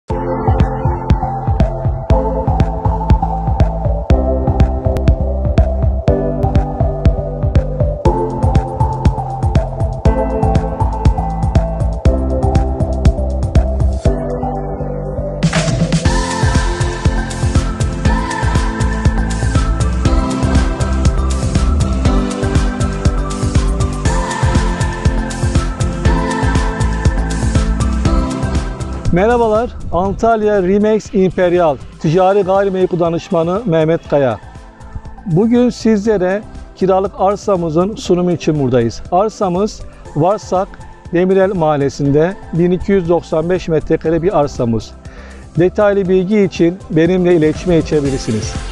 Merhabalar, Antalya Remax Imperial Ticari Gayrimenkul Danışmanı Mehmet Kaya. Bugün sizlere kiralık arsamızın sunumu için buradayız. Arsamız Varsak Demirel Mahallesi'nde 1295 metrekare bir arsamız. Detaylı bilgi için benimle iletişime geçebilirsiniz.